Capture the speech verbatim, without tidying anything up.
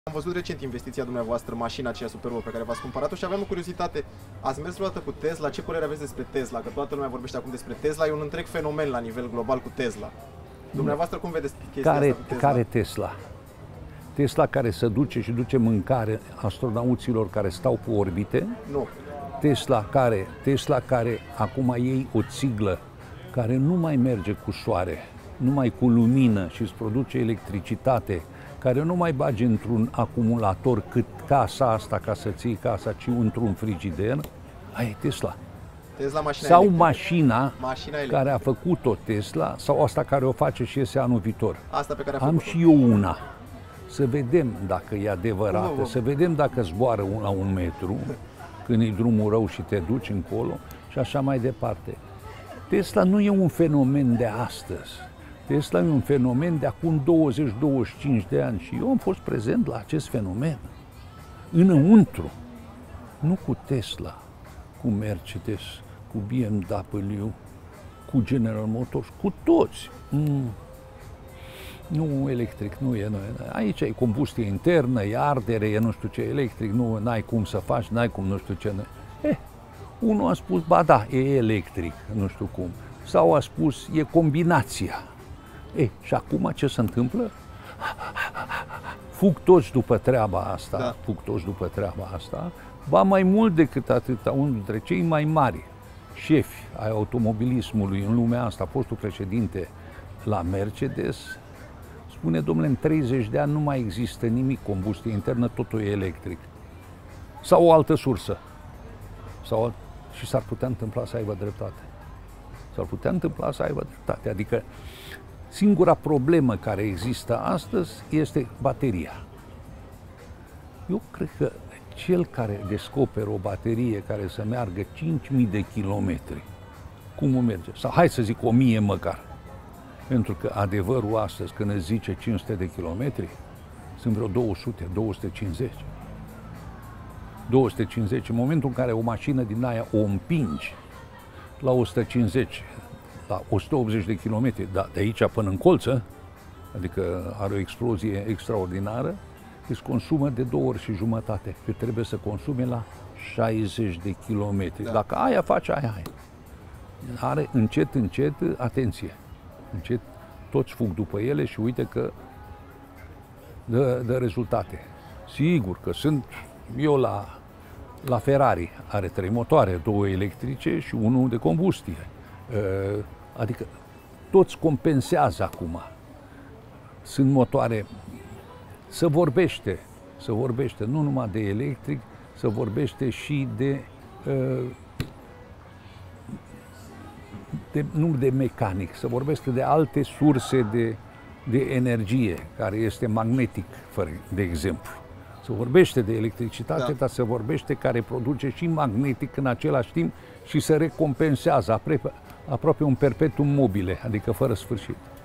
Am văzut recent investiția dumneavoastră, mașina aceea Super Bowl pe care v-ați cumpărat-o și aveam o curiozitate. Ați mers vreodată cu Tesla? Ce părere aveți despre Tesla? Că toată lumea vorbește acum despre Tesla, e un întreg fenomen la nivel global cu Tesla. Dumneavoastră cum vedeți chestia care, asta cu Tesla? Care Tesla? Tesla care se duce și duce mâncare astronauților care stau pe orbite? Nu. Tesla care, Tesla care acum iei o țiglă care nu mai merge cu soare, numai cu lumină și îți produce electricitate, care nu mai bagi într-un acumulator cât casa asta ca să ții casa, ci într-un frigider, aia e Tesla. Tesla mașina sau electrică. mașina, mașina care a făcut-o Tesla, sau asta care o face și iese anul viitor. Asta pe care a Am făcut-o. și eu una. Să vedem dacă e adevărată, Cum, cum? să vedem dacă zboară la un metru, când e drumul rău și te duci încolo și așa mai departe. Tesla nu e un fenomen de astăzi. Tesla e un fenomen de acum douăzeci douăzeci și cinci de ani și eu am fost prezent la acest fenomen. Înăuntru, nu cu Tesla, cu Mercedes, cu B M W, cu General Motors, cu toți. Mm. Nu, electric, nu e, nu e. Aici e combustie internă, e ardere, e nu știu ce, electric, nu, n-ai cum să faci, n-ai cum nu știu ce. Eh, unul a spus, ba da, e electric, nu știu cum. Sau a spus, e combinația. Eh, și acum ce se întâmplă? Fug toți după treaba asta, da. fug toți după treaba asta, ba mai mult decât atâta, unul dintre cei mai mari șefi ai automobilismului în lumea asta, fostul președinte la Mercedes, spune, domnule, în treizeci de ani nu mai există nimic combustie internă, totul e electric. Sau o altă sursă. Sau alt... Și s-ar putea întâmpla să aibă dreptate. S-ar putea întâmpla să aibă dreptate. Adică singura problemă care există astăzi este bateria. Eu cred că cel care descoperă o baterie care să meargă cinci mii de kilometri, cum o merge? Sau hai să zic o mie măcar. Pentru că adevărul astăzi, când îți zice cinci sute de kilometri, sunt vreo două sute, două sute cincizeci. două sute cincizeci. În momentul în care o mașină din aia o împingi la o sută cincizeci, la o sută optzeci de kilometri, da, de aici până în colță, adică are o explozie extraordinară, îți consumă de două ori și jumătate, că trebuie să consume la șaizeci de kilometri. Da. Dacă aia face, aia, aia. Are încet, încet, atenție. Încet, toți fug după ele și uite că dă, dă rezultate. Sigur că sunt, eu la, la Ferrari are trei motoare, două electrice și unul de combustie. Adică toți compensează acum. Sunt motoare, se vorbește, se vorbește nu numai de electric, se vorbește și de De, nu de mecanic, se vorbește de alte surse de, de energie, care este magnetic, de exemplu. Se vorbește de electricitate, da. Dar se vorbește care produce și magnetic în același timp și se recompensează aproape, aproape un perpetuum mobile, adică fără sfârșit.